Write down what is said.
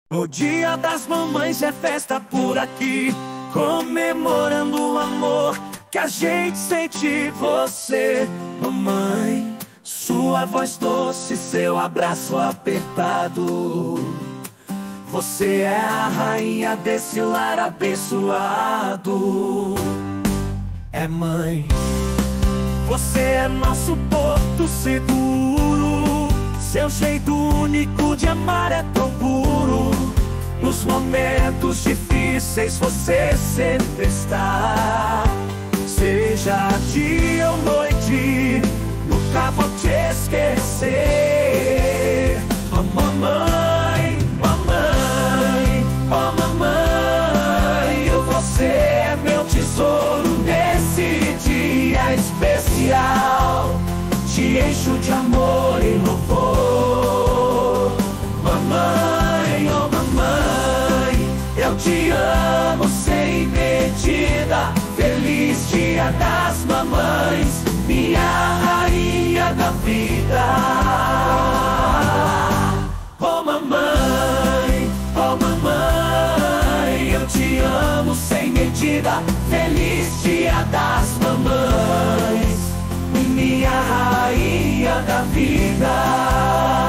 O Dia das Mamães é festa por aqui, comemorando o amor que a gente sente. Você, mamãe, sua voz doce, seu abraço apertado. Você é a rainha desse lar abençoado. É mãe, você é nosso porto seguro. Seu jeito único de amar é tão puro. Nos momentos difíceis você sempre está. Seja dia ou noite, nunca vou te esquecer. Oh mamãe, mamãe, oh mamãe, você é meu tesouro nesse dia especial. Te encho de amor e louvor. Mamãe, oh mamãe, eu te amo sem medida. Feliz Dia das Mamães, minha rainha da vida. Oh mamãe, eu te amo sem medida. Feliz Dia das Mamães, minha rainha da vida.